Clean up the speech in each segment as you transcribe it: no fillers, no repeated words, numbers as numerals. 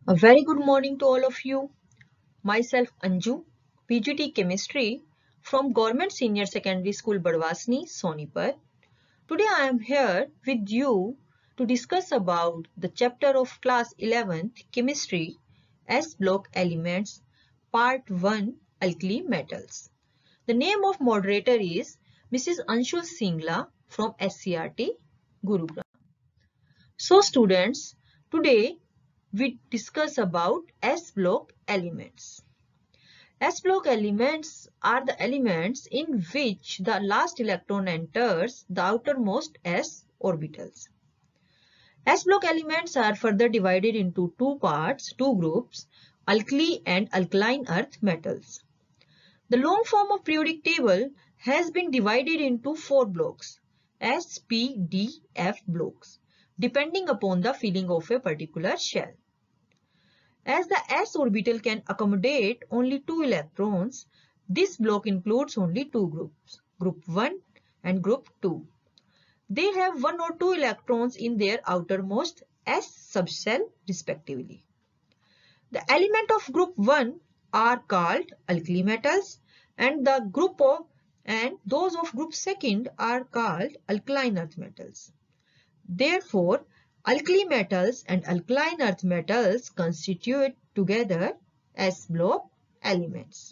A very good morning to all of you. Myself Anju, PGT Chemistry from Government Senior Secondary School Badwasni, Sonipat. Today I am here with you to discuss about the chapter of class 11th Chemistry S block elements part 1 alkali metals. The name of moderator is Mrs. Anshul Singla from SCRT Gurugram. So students, today we discuss about S block elements. S block elements are the elements in which the last electron enters the outermost s orbitals. S block elements are further divided into two groups, alkali and alkaline earth metals. The long form of periodic table has been divided into 4 blocks, S, P, D, F blocks, depending upon the filling of a particular shell. As the s orbital can accommodate only 2 electrons, this block includes only 2 groups, group 1 and group 2. They have 1 or 2 electrons in their outermost s subshell respectively. The element of group 1 are called alkali metals and those of group 2 are called alkaline earth metals. Therefore, alkali metals and alkaline earth metals constitute together S block elements.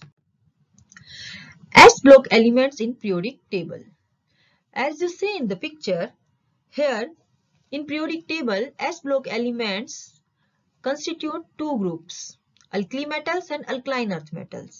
S block elements in periodic table. As you see in the picture, here in periodic table, S block elements constitute 2 groups, alkali metals and alkaline earth metals.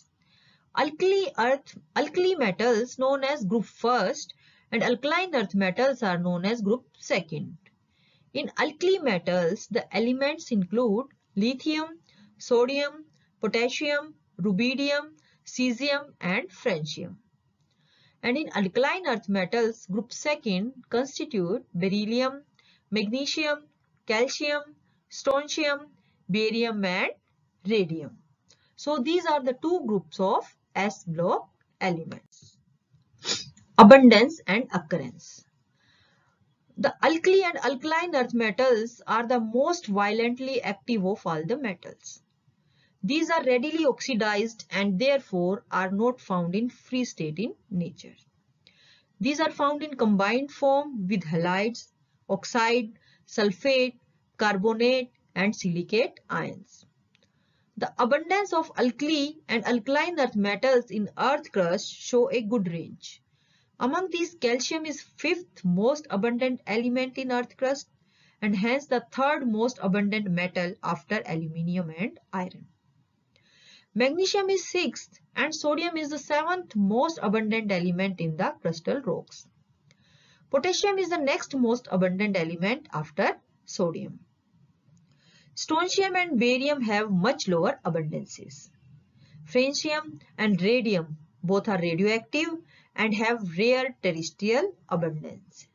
Alkali metals known as group 1st and alkaline earth metals are known as group 2nd. In alkali metals, the elements include lithium, sodium, potassium, rubidium, cesium and francium. And in alkaline earth metals, group 2nd constitute beryllium, magnesium, calcium, strontium, barium and radium. So these are the 2 groups of S block elements. Abundance and occurrence. The alkali and alkaline earth metals are the most violently active of all the metals. These are readily oxidized and therefore are not found in free state in nature. These are found in combined form with halides, oxide, sulfate, carbonate and silicate ions. The abundance of alkali and alkaline earth metals in earth crust show a good range. Among these, calcium is 5th most abundant element in earth crust and hence the 3rd most abundant metal after aluminium and iron. Magnesium is 6th and sodium is the 7th most abundant element in the crustal rocks. Potassium is the next most abundant element after sodium. Strontium and barium have much lower abundances. Francium and radium both are radioactive and have rare terrestrial abundances.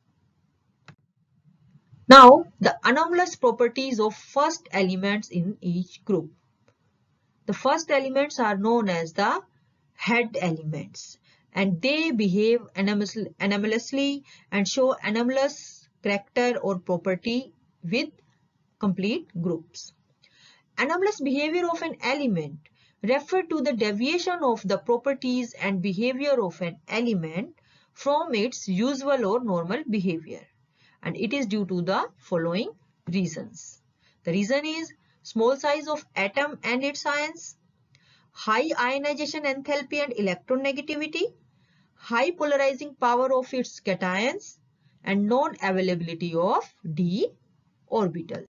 Now, the anomalous properties of first elements in each group. The first elements are known as the head elements and they behave anomalously and show anomalous character or property with complete groups. Anomalous behavior of an element refer to the deviation of the properties and behavior of an element from its usual or normal behavior, and it is due to the following reasons. The reason is small size of atom and its ions, high ionization enthalpy and electronegativity, high polarizing power of its cations, and non-availability of d orbitals.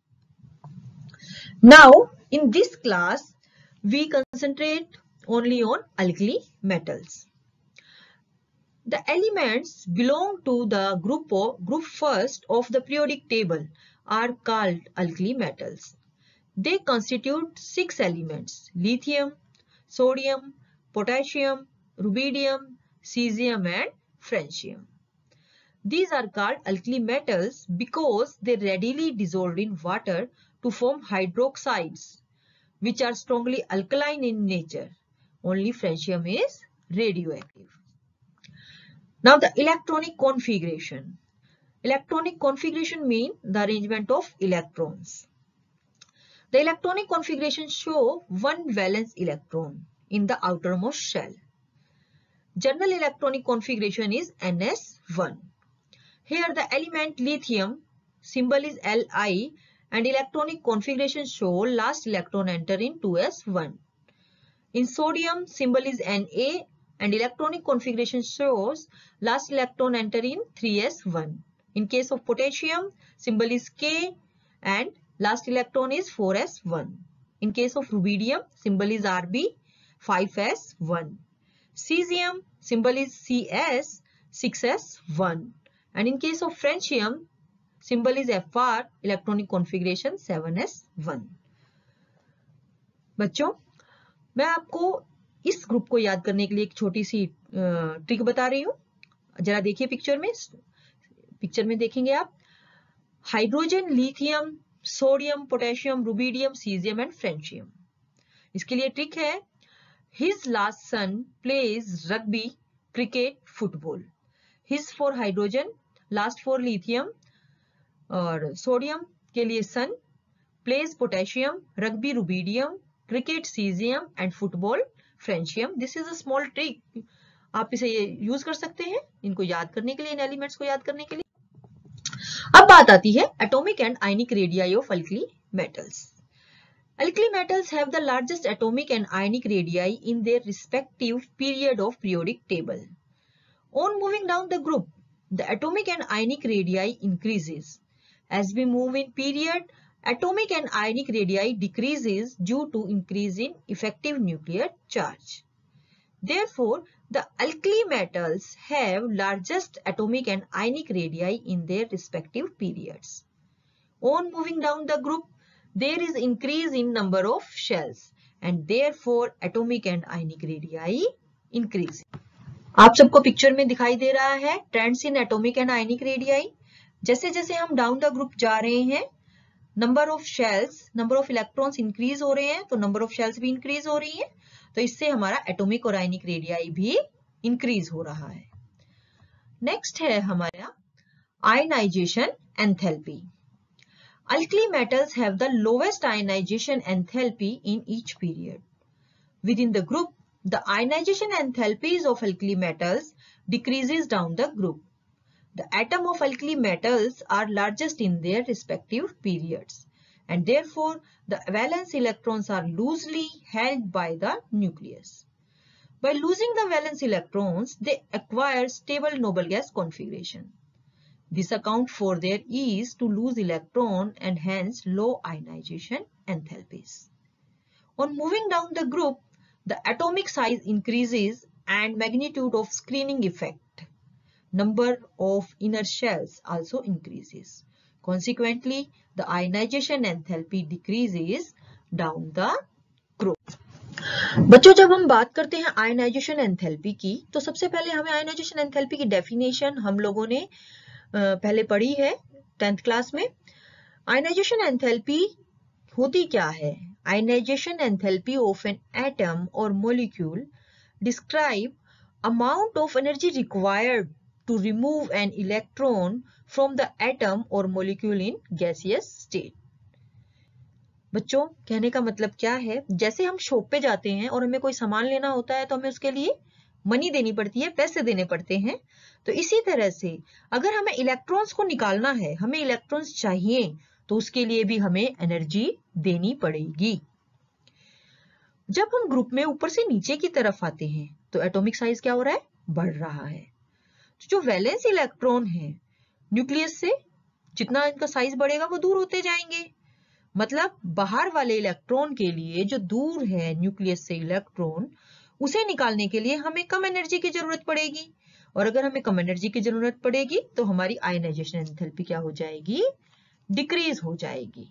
Now, in this class, we concentrate only on alkali metals. The elements belong to the group 1st of the periodic table are called alkali metals. They constitute 6 elements: lithium, sodium, potassium, rubidium, cesium and francium. These are called alkali metals because they readily dissolve in water to form hydroxides, which are strongly alkaline in nature. Only francium is radioactive. Now the electronic configuration. Electronic configuration means the arrangement of electrons. The electronic configuration show one valence electron in the outermost shell. General electronic configuration is NS1. Here the element lithium, symbol is Li, and electronic configuration show last electron enter in 2s1. In sodium, symbol is Na, and electronic configuration shows last electron enter in 3s1. In case of potassium, symbol is K, and last electron is 4s1. In case of rubidium, symbol is Rb, 5s1. Cesium, symbol is Cs, 6s1. And in case of francium, symbol is Fr, electronic configuration 7s1. बच्चों, मैं आपको इस group को याद करने के लिए एक छोटी सी ट्रिक बता रही हूँ. जरा देखिए पिक्चर में देखेंगे आप hydrogen, lithium, sodium, potassium, rubidium, caesium and francium. इसके लिए ट्रिक है His last son plays rugby, cricket, football. His for hydrogen, last for lithium और सोडियम के लिए son, plays potassium, rugby rubidium, cricket caesium and football francium. This is a small trick. आप इसे use कर सकते हैं इनको याद करने के लिए, इन एलिमेंट्स को याद करने के लिए. अब बात आती है atomic and ionic radii of alkali metals. Alkali metals have the largest atomic and ionic radii in their respective period of periodic table. On moving down the group, the atomic and ionic radii increases. As we move in period, atomic and ionic radii decreases due to increase in effective nuclear charge. Therefore, the alkali metals have largest atomic and ionic radii in their respective periods. On moving down the group, there is increase in number of shells and therefore atomic and ionic radii increase. आप सबको picture में दिखाई दे रहा है trends in atomic and ionic radii. जैसे जैसे हम डाउन द ग्रुप जा रहे हैं, number of shells, number of electrons increase हो रहे हैं, तो नंबर ऑफ शेल्स भी इंक्रीज हो रही है, तो इससे हमारा एटॉमिक और आयनिक रेडियाई भी इंक्रीज हो रहा है. नेक्स्ट है हमारा ionisation enthalpy. Alkali metals have the lowest ionization enthalpy in each period. Within the group, the ionization enthalpies of alkali metals decreases down the group. The atom of alkali metals are largest in their respective periods, and therefore the valence electrons are loosely held by the nucleus. By losing the valence electrons, they acquire stable noble gas configuration. This accounts for their ease to lose electron and hence low ionization enthalpies. On moving down the group, the atomic size increases and magnitude of screening effect. Number of inner shells also increases. Consequently, the ionization enthalpy decreases down the group. बच्चों, जब हम बात करते हैं ionization enthalpy की, तो सबसे पहले हमें आयनाइजेशन एंथैल्पी की डेफिनेशन हम लोगों ने पहले पढ़ी है 10th क्लास में. आयनाइजेशन एंथैल्पी होती क्या है? Ionisation enthalpy of an atom और molecule describe amount of energy required to remove an electron from the atom और मॉलिक्यूल इन गैसियस स्टेट. बच्चों, कहने का मतलब क्या है? जैसे हम शॉप पे जाते हैं और हमें कोई सामान लेना होता है तो हमें उसके लिए मनी देनी पड़ती है, पैसे देने पड़ते हैं. तो इसी तरह से अगर हमें इलेक्ट्रॉन्स को निकालना है, हमें इलेक्ट्रॉन्स चाहिए, तो उसके लिए भी हमें एनर्जी देनी पड़ेगी. जब हम ग्रुप में ऊपर से नीचे की तरफ आते हैं तो एटॉमिक साइज क्या हो रहा है? बढ़ रहा है. तो जो वैलेंस इलेक्ट्रॉन है न्यूक्लियस से, जितना इनका साइज बढ़ेगा वो दूर होते जाएंगे. मतलब बाहर वाले इलेक्ट्रॉन के लिए जो दूर है न्यूक्लियस से इलेक्ट्रॉन, उसे निकालने के लिए हमें कम एनर्जी की जरूरत पड़ेगी. और अगर हमें कम एनर्जी की जरूरत पड़ेगी तो हमारी आयनाइजेशन एंथैल्पी क्या हो जाएगी? डिक्रीज हो जाएगी.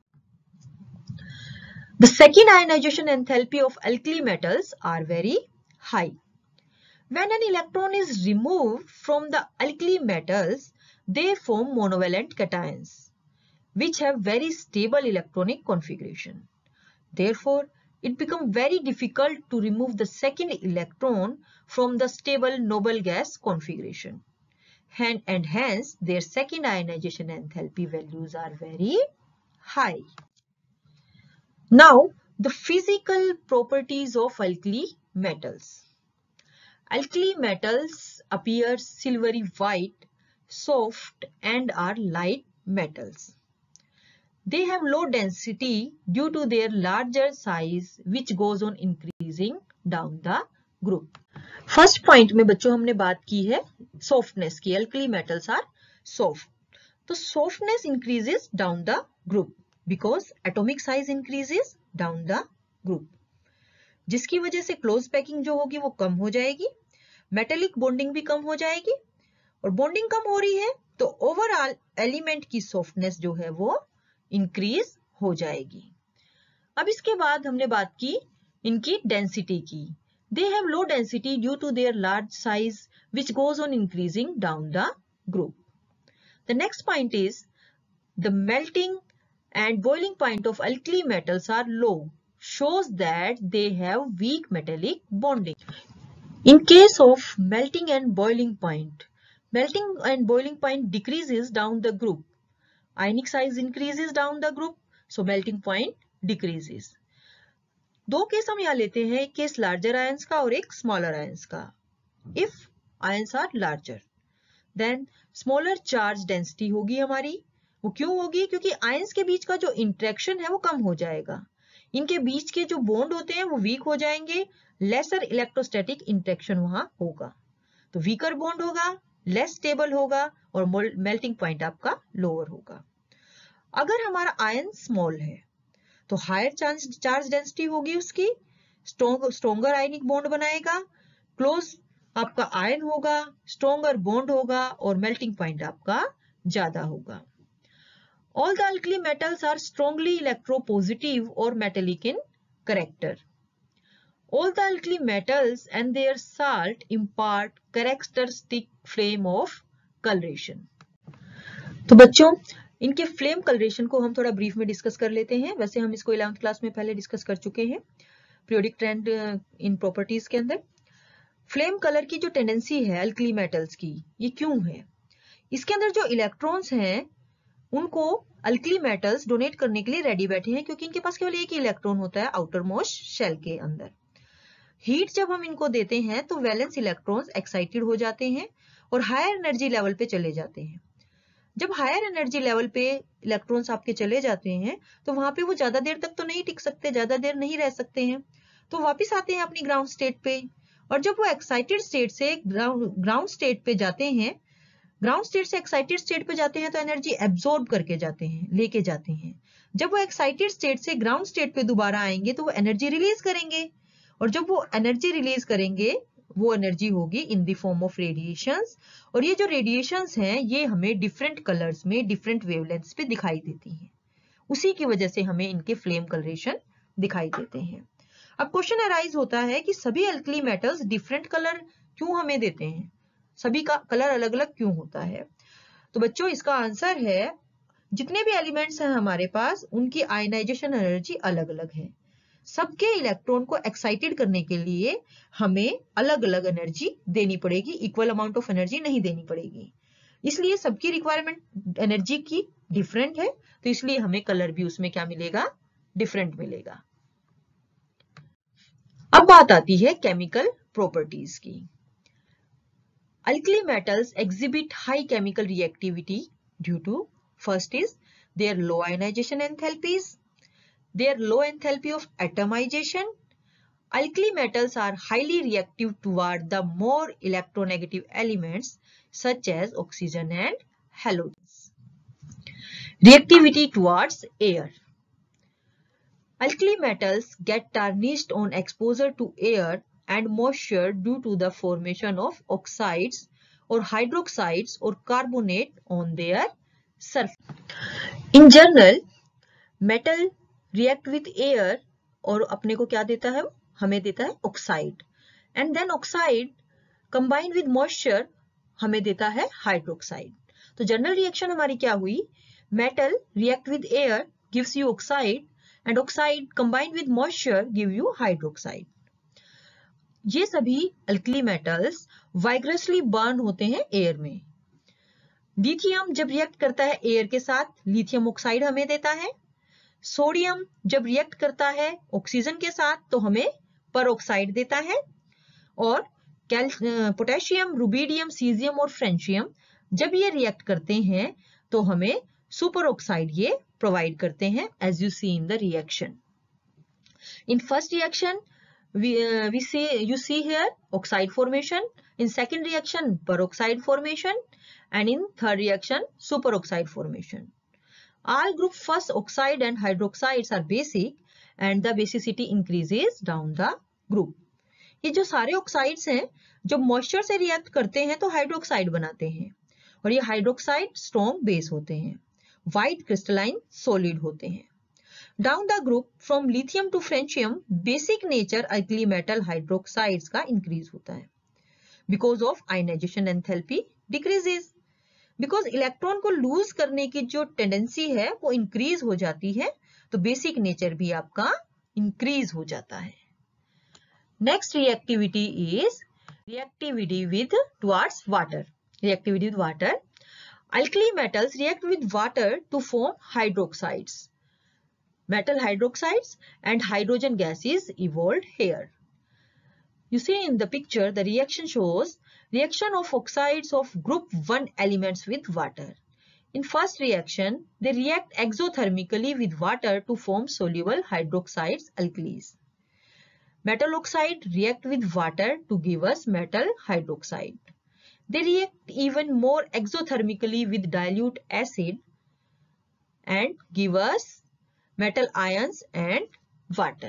The second ionization enthalpy of alkali metals are very high. When an electron is removed from the alkali metals, they form monovalent cations, which have very stable electronic configuration. Therefore, it becomes very difficult to remove the second electron from the stable noble gas configuration. And hence, their second ionization enthalpy values are very high. Now, the physical properties of alkali metals. Alkali metals appear silvery white, soft, and are light metals. They have low density due to their larger size, which goes on increasing down the group. First point में बच्चों हमने बात की है softness की. Alkali metals are soft. तो softness increases down the group because atomic size increases down the group, जिसकी वजह से क्लोज पैकिंग जो होगी वो कम हो जाएगी, मेटेलिक बॉन्डिंग भी कम हो जाएगी, और बॉन्डिंग कम हो रही है तो ओवरऑल एलिमेंट की सॉफ्टनेस जो है वो इंक्रीज हो जाएगी. अब इसके बाद हमने बात की इनकी डेंसिटी की. They have low density due to their large size, which goes on increasing down the group. The next point is the melting and boiling point of alkali metals are low, shows that they have weak metallic bonding. In case of melting and boiling point decreases down the group. Ionic size increases down the group, so melting point decreases. दो case हम यहाँ लेते हैं, एक case larger ions का और एक smaller ions का. If ions are larger then smaller charge density होगी हमारी. वो क्यों होगी? क्योंकि आयंस के बीच का जो इंटरेक्शन है वो कम हो जाएगा, इनके बीच के जो बॉन्ड होते हैं वो वीक हो जाएंगे, लेसर इलेक्ट्रोस्टैटिक इंटरेक्शन वहां होगा, तो वीकर बॉन्ड होगा, लेस स्टेबल होगा और मेल्टिंग पॉइंट आपका लोअर होगा. अगर हमारा आयन स्मॉल है तो हायर चार्ज डेंसिटी होगी उसकी, स्ट्रोंगर आयनिक बॉन्ड बनाएगा, क्लोज आपका आयन होगा, स्ट्रोंगर बॉन्ड होगा और मेल्टिंग पॉइंट आपका ज्यादा होगा. All the alkali metals are strongly electropositive और metallic in character. All the alkali metals and their salt impart characteristic flame of coloration. तो बच्चों इनके फ्लेम कलरेशन को हम थोड़ा ब्रीफ में डिस्कस कर लेते हैं. वैसे हम इसको 11th क्लास में पहले डिस्कस कर चुके हैं पीरियोडिक ट्रेंड इन प्रॉपर्टीज के अंदर. फ्लेम कलर की जो टेंडेंसी है अल्कली मेटल्स की, ये क्यों है? इसके अंदर जो इलेक्ट्रॉन्स हैं उनको अल्कली मेटल्स डोनेट करने के लिए रेडी बैठे हैं, क्योंकि इनके पास केवल एक ही इलेक्ट्रॉन होता है आउटर मोस्ट शेल के अंदर. हीट जब हम इनको देते हैं तो वैलेंस इलेक्ट्रॉन्स एक्साइटेड हो जाते हैं और हायर एनर्जी लेवल पे चले जाते हैं. जब हायर एनर्जी लेवल पे इलेक्ट्रॉन्स आपके चले जाते हैं तो वहां पे वो ज्यादा देर तक तो नहीं टिक सकते, ज्यादा देर नहीं रह सकते हैं, तो वापस आते हैं अपनी ग्राउंड स्टेट पे. और जब वो एक्साइटेड स्टेट से ग्राउंड स्टेट पे जाते हैं, ग्राउंड स्टेट से एक्साइटेड स्टेट पे जाते हैं तो एनर्जी एब्जॉर्ब करके जाते हैं, लेके जाते हैं. जब वो एक्साइटेड स्टेट से ग्राउंड स्टेट पे दोबारा आएंगे तो वो एनर्जी रिलीज करेंगे, और जब वो एनर्जी रिलीज करेंगे वो एनर्जी होगी in the form of radiations. और ये जो रेडिएशंस हैं ये हमें डिफरेंट कलर्स में डिफरेंट वेवलेंथ्स पे दिखाई देती हैं, उसी की वजह से हमें इनके फ्लेम कलरेशन दिखाई देते हैं. अब क्वेश्चन अराइज होता है कि सभी अल्कली मेटल्स डिफरेंट कलर क्यों हमें देते हैं, सभी का कलर अलग अलग क्यों होता है? तो बच्चों इसका आंसर है जितने भी एलिमेंट्स हैं हमारे पास उनकी आयनाइजेशन एनर्जी अलग अलग है. सबके इलेक्ट्रॉन को एक्साइटेड करने के लिए हमें अलग अलग एनर्जी देनी पड़ेगी, इक्वल अमाउंट ऑफ एनर्जी नहीं देनी पड़ेगी. इसलिए सबकी रिक्वायरमेंट एनर्जी की डिफरेंट है, तो इसलिए हमें कलर भी उसमें क्या मिलेगा? डिफरेंट मिलेगा. अब बात आती है केमिकल प्रॉपर्टीज की. Alkali metals exhibit high chemical reactivity due to first is their low ionisation enthalpies, their low enthalpy of atomization. Alkali metals are highly reactive toward the more electronegative elements such as oxygen and halogens. Reactivity towards air. Alkali metals get tarnished on exposure to air and moisture due to the formation of oxides or hydroxides or carbonate on their surface. In general, metal react with air और अपने को क्या देता है? हमें देता है oxide, and then oxide combine with moisture हमें देता है हाइड्रोक्साइड. तो जनरल रिएक्शन हमारी क्या हुई? Metal react with air gives you oxide and oxide combine with moisture give you hydroxide. ये सभी अल्कली मेटल्स वाइग्रसली बर्न होते हैं एयर में. लिथियम जब रिएक्ट करता है एयर के साथ, लिथियम ऑक्साइड हमें देता है. सोडियम जब रिएक्ट करता है ऑक्सीजन के साथ तो हमें परऑक्साइड देता है, और पोटेशियम, रुबिडियम, सीजियम और फ्रेंशियम जब ये रिएक्ट करते हैं तो हमें सुपर ऑक्साइड ये प्रोवाइड करते हैं, as you see in the reaction. In first reaction, you see here oxide formation. In second reaction, peroxide formation, and in third reaction, superoxide formation. All group first oxide and hydroxides are basic, and the basicity increases down the group. ये जो सारे oxides हैं जब moisture से react करते हैं तो hydroxide बनाते हैं, और ये हाइड्रोक्साइड स्ट्रॉन्ग बेस होते हैं, व्हाइट क्रिस्टलाइन सॉलिड होते हैं. Down the group from lithium to francium, basic nature alkali metal hydroxides का increase होता है. Because of ionization enthalpy decreases. Because electron को लूज करने की जो टेंडेंसी है वो इंक्रीज हो जाती है, तो बेसिक नेचर भी आपका इंक्रीज हो जाता है. Next reactivity is reactivity with towards water. Reactivity with water. Alkali metals react with water to form hydroxides. Metal hydroxides and hydrogen gas is evolved here. You see in the picture the reaction shows reaction of oxides of group 1 elements with water. In first reaction they react exothermically with water to form soluble hydroxides alkalis. Metal oxide react with water to give us metal hydroxide. They react even more exothermically with dilute acid and give us metal ions and water.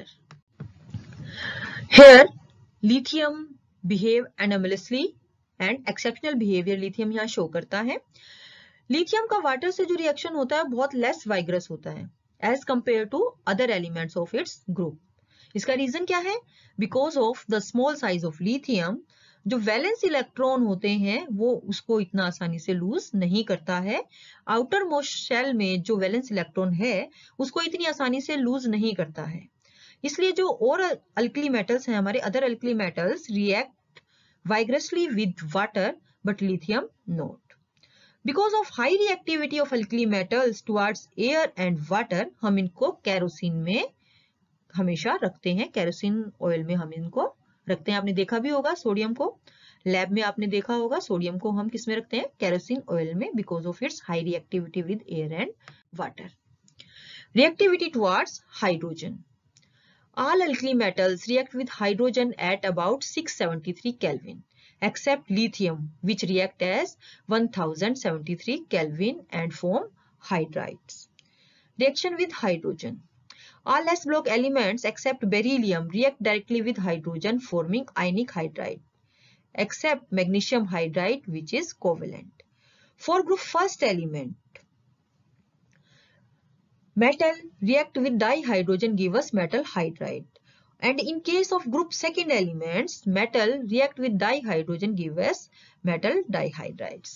Here lithium behave anomalously and exceptional behavior lithium यहाँ show करता है. Lithium का water से जो reaction होता है बहुत less vigorous होता है as compared to other elements of its group. इसका रीजन क्या है? Because of the small size of lithium, जो वैलेंस इलेक्ट्रॉन होते हैं वो उसको इतना आसानी से लूज नहीं करता है. आउटर मोस्ट शेल में जो वैलेंस इलेक्ट्रॉन है उसको इतनी आसानी से लूज नहीं करता है. इसलिए जो और अल्कली मेटल्स हैं, हमारे other alkali metals react vigorously with water but lithium not. Because of high reactivity of alkali metals towards air and water, हम इनको केरोसिन में हमेशा रखते हैं. केरोसिन ऑयल में हम इनको रखते हैं. आपने देखा भी होगा सोडियम को, लैब में आपने देखा होगा सोडियम को हम किस में रखते हैं? केरोसिन ऑयल में, because of its high reactivity with air and water. Reactivity towards hydrogen. All alkali metals react with hydrogen at about 673 Kelvin, except lithium, which react as 1073 Kelvin and form hydrides. Reaction with hydrogen. All s block elements except beryllium react directly with hydrogen, forming ionic hydride, except magnesium hydride, which is covalent. For group first element, metal react with dihydrogen give us metal hydride, and in case of group second elements, metal react with dihydrogen give us metal dihydrides.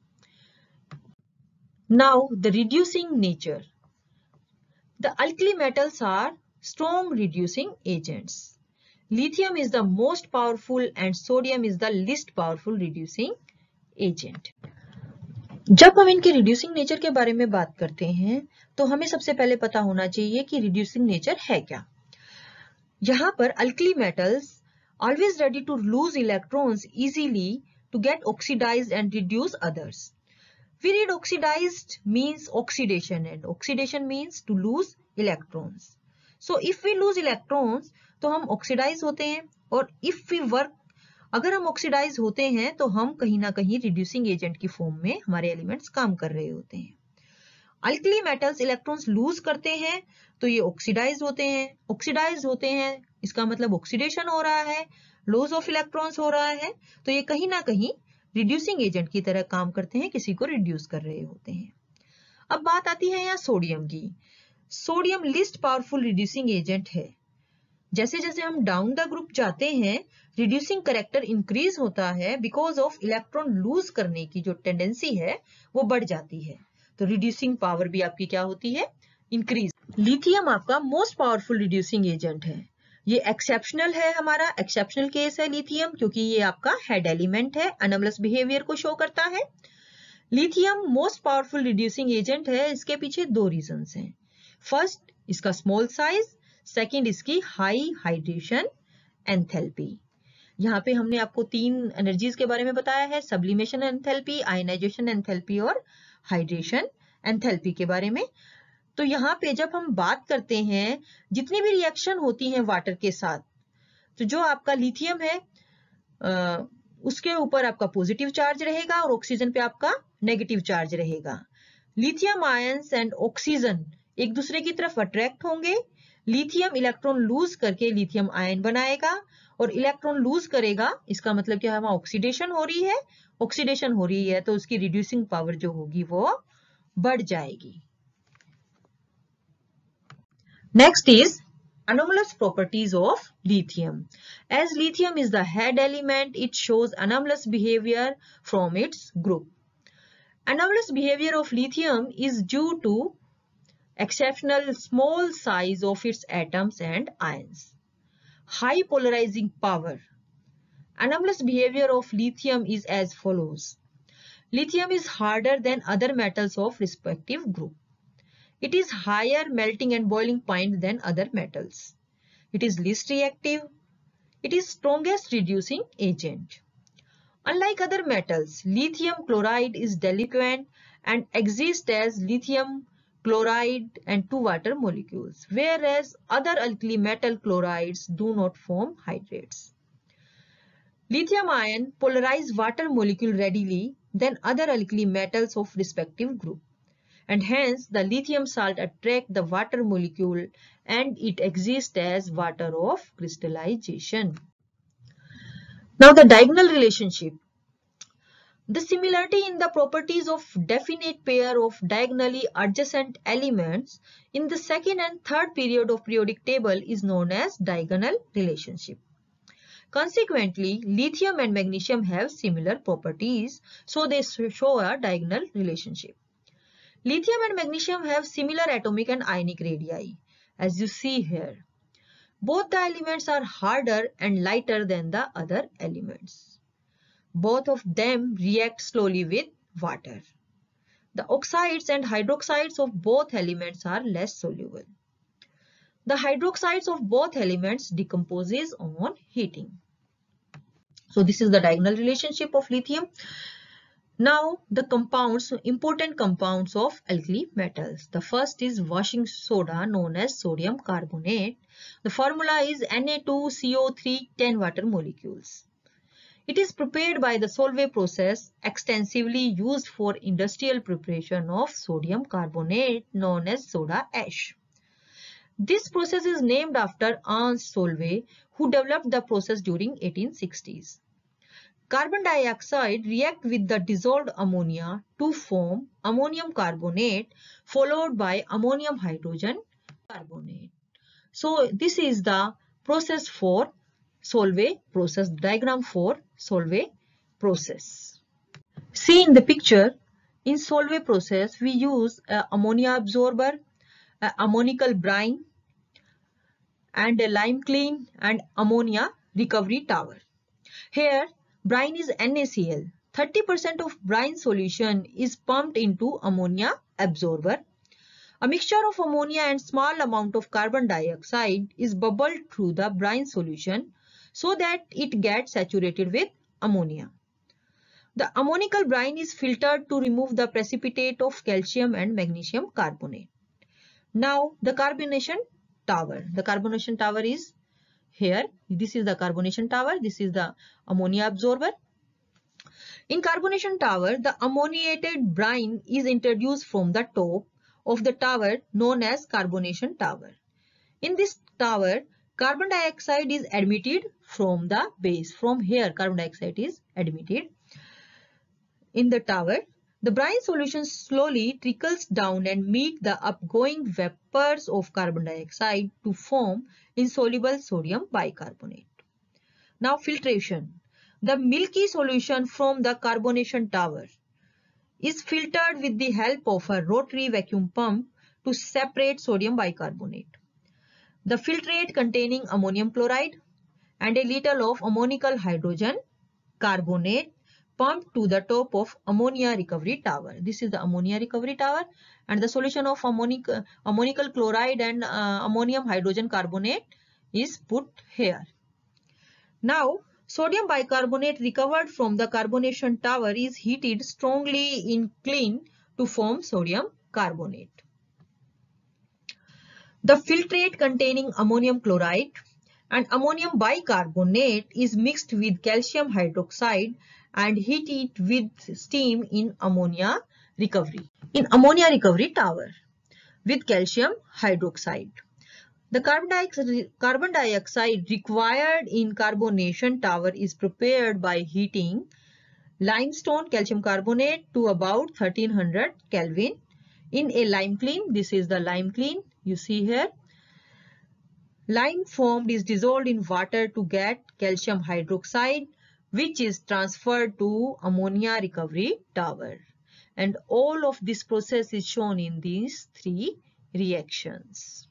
Now the reducing nature. The alkali metals are strong reducing agents. Lithium is the most powerful and sodium is the least powerful reducing agent. जब हम इनके reducing nature के बारे में बात करते हैं तो हमें सबसे पहले पता होना चाहिए कि रिड्यूसिंग नेचर है क्या. यहाँ पर alkali metals always ready to lose electrons easily to get oxidised and reduce others. We read oxidised means oxidation and oxidation means to lose electrons. So if we lose electrons तो हम oxidise होते हैं, और if we work, अगर हम oxidise होते हैं तो हम कहीं ना कहीं रिड्यूसिंग एजेंट की फॉर्म में हमारे एलिमेंट्स काम कर रहे होते हैं. अल्कली मेटल्स इलेक्ट्रॉन्स लूज करते हैं तो ये ऑक्सीडाइज होते हैं. ऑक्सीडाइज होते हैं इसका मतलब ऑक्सीडेशन हो रहा है, लॉस ऑफ इलेक्ट्रॉन्स हो रहा है, तो ये कहीं ना कहीं रिड्यूसिंग एजेंट की तरह काम करते हैं, किसी को रिड्यूस कर रहे होते हैं. अब बात आती है यहाँ सोडियम की. Sodium least powerful reducing agent है. जैसे जैसे हम डाउन द ग्रुप जाते हैं रिड्यूसिंग कैरेक्टर इंक्रीज होता है, बिकॉज ऑफ इलेक्ट्रॉन लूज करने की जो टेंडेंसी है वो बढ़ जाती है, तो रिड्यूसिंग पावर भी आपकी क्या होती है? इंक्रीज. लिथियम आपका मोस्ट पावरफुल रिड्यूसिंग एजेंट है. ये एक्सेप्शनल है, हमारा एक्सेप्शनल केस है लिथियम, क्योंकि ये आपका हेड एलिमेंट है, अनोमलस बिहेवियर को शो करता है. Lithium most powerful reducing agent है. इसके पीछे दो रीजंस हैं. फर्स्ट, इसका स्मॉल साइज, सेकंड इसकी हाई हाइड्रेशन एंथैल्पी। यहाँ पे हमने आपको 3 एनर्जीज के बारे में बताया है, सब्लिमेशन एंथैल्पी, आयनाइजेशन एंथैल्पी और हाइड्रेशन एंथैल्पी के बारे में। तो यहाँ पे जब हम बात करते हैं जितनी भी रिएक्शन होती है वाटर के साथ, तो जो आपका लिथियम है उसके ऊपर आपका पॉजिटिव चार्ज रहेगा और ऑक्सीजन पे आपका नेगेटिव चार्ज रहेगा। लिथियम आयंस एंड ऑक्सीजन एक दूसरे की तरफ अट्रैक्ट होंगे। लिथियम इलेक्ट्रॉन लूज करके लिथियम आयन बनाएगा और इलेक्ट्रॉन लूज करेगा, इसका मतलब क्या है, वहां ऑक्सीडेशन हो रही है। ऑक्सीडेशन हो रही है तो उसकी रिड्यूसिंग पावर जो होगी वो बढ़ जाएगी। Next is anomalous properties of lithium. As lithium is the head element, it shows anomalous behavior from its group. Anomalous behavior of lithium is due to exceptional small size of its atoms and ions. High polarizing power. Anomalous behavior of lithium is as follows. Lithium is harder than other metals of respective group. It is higher melting and boiling point than other metals. It is least reactive. It is strongest reducing agent. Unlike other metals, lithium chloride is delinquent and exists as lithium chloride and 2 water molecules, whereas other alkali metal chlorides do not form hydrates. Lithium ion polarize water molecule readily than other alkali metals of respective group, and hence the lithium salt attract the water molecule and it exists as water of crystallization. Now the diagonal relationship. The similarity in the properties of definite pair of diagonally adjacent elements in the second and third period of periodic table is known as diagonal relationship. Consequently, lithium and magnesium have similar properties, so they show a diagonal relationship. Lithium and magnesium have similar atomic and ionic radii, as you see here. Both the elements are harder and lighter than the other elements. Both of them react slowly with water. The oxides and hydroxides of both elements are less soluble. The hydroxides of both elements decomposes on heating. So this is the diagonal relationship of lithium. Now the compounds, important compounds of alkali metals. The first is washing soda known as sodium carbonate. The formula is Na2CO3 10 water molecules. It is prepared by the Solvay process, extensively used for industrial preparation of sodium carbonate known as soda ash. This process is named after Ernst Solvay, who developed the process during 1860s. Carbon dioxide reacts with the dissolved ammonia to form ammonium carbonate followed by ammonium hydrogen carbonate. So this is the process for Solvay process, diagram for Solvay process. See in the picture, in Solvay process we use ammonia absorber, ammonical brine and a lime kiln and ammonia recovery tower. Here brine is NaCl. 30% of brine solution is pumped into ammonia absorber. A mixture of ammonia and small amount of carbon dioxide is bubbled through the brine solution so that it gets saturated with ammonia. The ammonical brine is filtered to remove the precipitate of calcium and magnesium carbonate. Now the carbonation tower. The carbonation tower is here. This is the carbonation tower. This is the ammonia absorber. In carbonation tower, the ammoniated brine is introduced from the top of the tower known as carbonation tower. In this tower, carbon dioxide is admitted from the base. From here, carbon dioxide is admitted. In the tower, the brine solution slowly trickles down and meet the upgoing vapors of carbon dioxide to form insoluble sodium bicarbonate. Now filtration. The milky solution from the carbonation tower is filtered with the help of a rotary vacuum pump to separate sodium bicarbonate. The filtrate containing ammonium chloride and a little of ammonical hydrogen carbonate pumped to the top of ammonia recovery tower. This is the ammonia recovery tower, and the solution of ammonical chloride and ammonium hydrogen carbonate is put here. Now, sodium bicarbonate recovered from the carbonation tower is heated strongly in kiln to form sodium carbonate. The filtrate containing ammonium chloride and ammonium bicarbonate is mixed with calcium hydroxide and heated with steam in ammonia recovery tower with calcium hydroxide. The carbon dioxide required in carbonation tower is prepared by heating limestone calcium carbonate to about 1300 Kelvin in a lime kiln. This is the lime kiln you see here. Lime formed is dissolved in water to get calcium hydroxide, which is transferred to ammonia recovery tower. And all of this process is shown in these three reactions.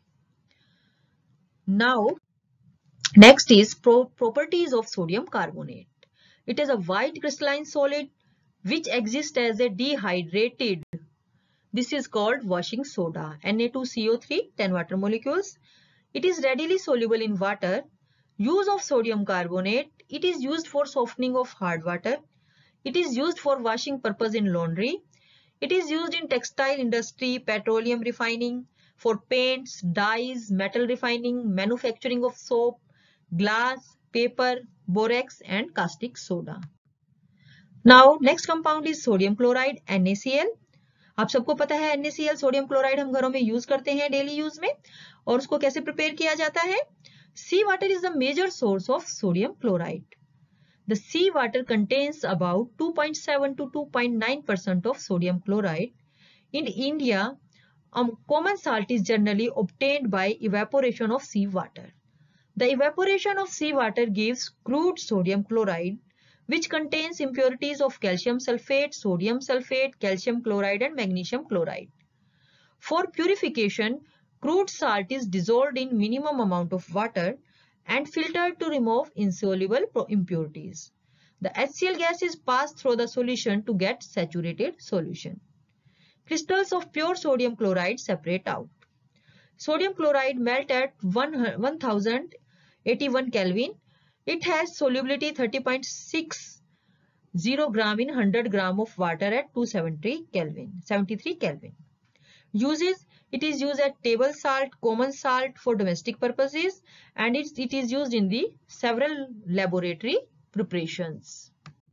Now, next is properties of sodium carbonate. It is a white crystalline solid which exists as a dehydrated. This is called washing soda, Na2CO3, 10 water molecules. It is readily soluble in water. Use of sodium carbonate. It is used for softening of hard water. It is used for washing purpose in laundry. It is used in textile industry, petroleum refining, for paints, dyes, metal refining, manufacturing of soap, glass, paper, borax and caustic soda. Now next compound is sodium chloride, NaCl. आप सबको पता है NaCl sodium chloride हम घरों में use करते हैं daily use में, और उसको कैसे प्रिपेयर किया जाता है? Sea water is the major source of sodium chloride. The sea water contains about 2.7 to 2.9% of sodium chloride. In India, common salt is generally obtained by evaporation of sea water. The evaporation of sea water gives crude sodium chloride, which contains impurities of calcium sulfate, sodium sulfate, calcium chloride and magnesium chloride. For purification, crude salt is dissolved in minimum amount of water and filtered to remove insoluble impurities. The HCl gas is passed through the solution to get saturated solution. Crystals of pure sodium chloride separate out. Sodium chloride melt at 1081 Kelvin. It has solubility 30.60 gram in 100 gram of water at 273 Kelvin. Uses: it is used as table salt, common salt for domestic purposes, and it is used in the several laboratory preparations.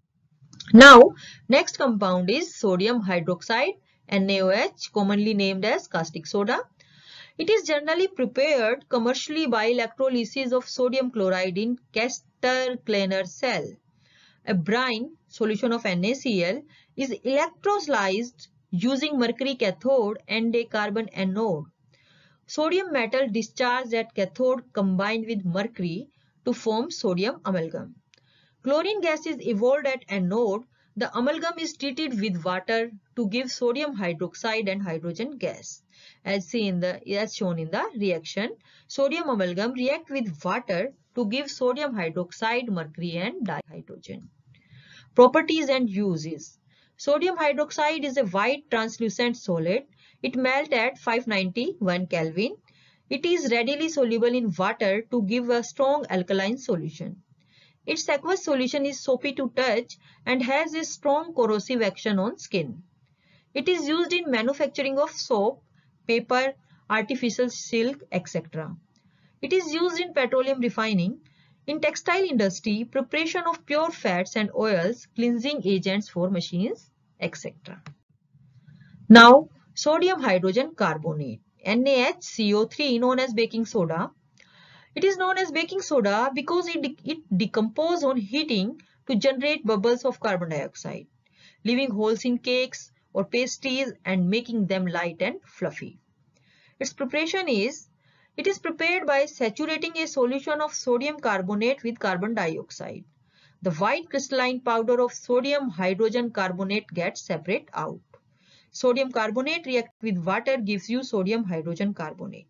Now, next compound is sodium hydroxide, NaOH, commonly named as caustic soda. It is generally prepared commercially by electrolysis of sodium chloride in Kester-Kleiner cell. A brine solution of NaCl is electrolyzed using mercury cathode and a carbon anode. Sodium metal discharged at cathode combined with mercury to form sodium amalgam. Chlorine gas is evolved at anode. The amalgam is treated with water to give sodium hydroxide and hydrogen gas. As shown in the reaction, sodium amalgam react with water to give sodium hydroxide, mercury and dihydrogen. Properties and uses. Sodium hydroxide is a white translucent solid. It melts at 591 Kelvin. It is readily soluble in water to give a strong alkaline solution. Its aqueous solution is soapy to touch and has a strong corrosive action on skin. It is used in manufacturing of soap, paper, artificial silk, etc. It is used in petroleum refining, in textile industry, preparation of pure fats and oils, cleansing agents for machines, etc. Now, sodium hydrogen carbonate, NaHCO3, known as baking soda. It is known as baking soda because it decomposes on heating to generate bubbles of carbon dioxide, leaving holes in cakes or pastries and making them light and fluffy. Its preparation is: it is prepared by saturating a solution of sodium carbonate with carbon dioxide. The white crystalline powder of sodium hydrogen carbonate gets separate out. Sodium carbonate reacts with water, gives you sodium hydrogen carbonate.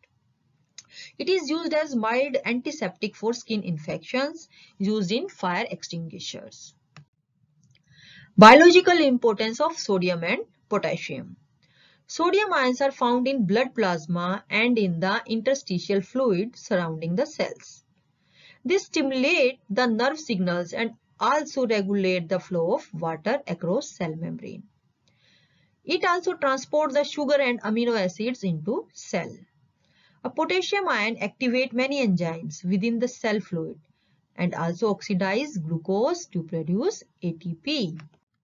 It is used as mild antiseptic for skin infections, used in fire extinguishers. Biological importance of sodium and potassium. Sodium ions are found in blood plasma and in the interstitial fluid surrounding the cells. They stimulate the nerve signals and also regulate the flow of water across cell membrane. It also transports the sugar and amino acids into cell. A potassium ion activates many enzymes within the cell fluid and also oxidize glucose to produce ATP.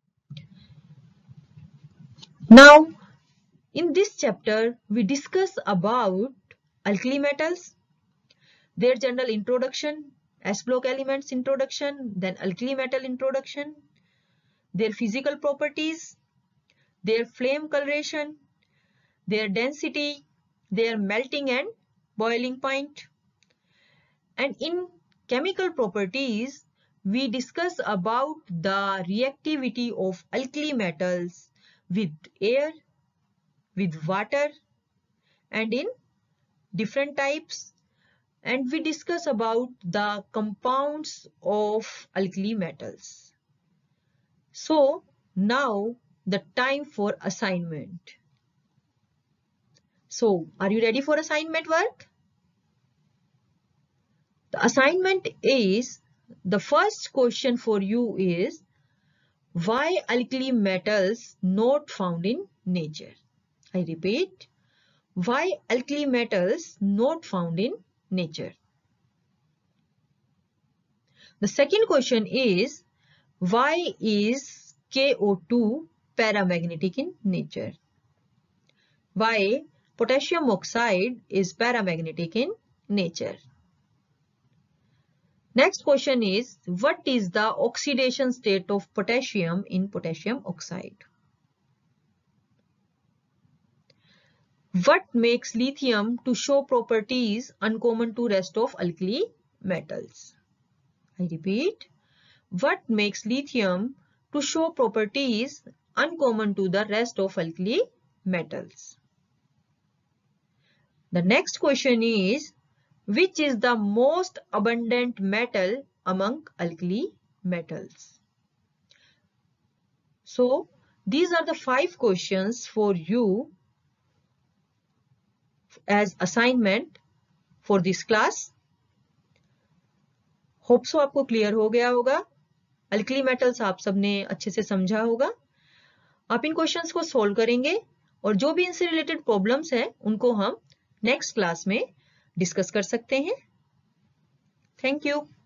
Now, in this chapter, we discuss about alkali metals, their general introduction, S-block elements introduction, then alkali metal introduction, their physical properties, their flame coloration, their density, their melting and boiling point. And in chemical properties, we discuss about the reactivity of alkali metals with air, with water, and in different types. And we discuss about the compounds of alkali metals. So now the time for assignment. So are you ready for assignment work? The assignment is, the first question for you is, why alkali metals not found in nature? I repeat, why alkali metals not found in nature? The second question is, why is KO2 paramagnetic in nature? Why potassium oxide is paramagnetic in nature? Next question is, what is the oxidation state of potassium in potassium oxide? What makes lithium to show properties uncommon to rest of alkali metals? I repeat, what makes lithium to show properties uncommon to the rest of alkali metals? The next question is, which is the most abundant metal among alkali metals? So, these are the 5 questions for you as assignment for this class. Hope so आपको clear हो गया होगा. Alkali metals आप सबने अच्छे से समझा होगा. आप इन क्वेश्चंस को सोल्व करेंगे और जो भी इनसे रिलेटेड प्रॉब्लम्स हैं उनको हम नेक्स्ट क्लास में डिस्कस कर सकते हैं. Thank you.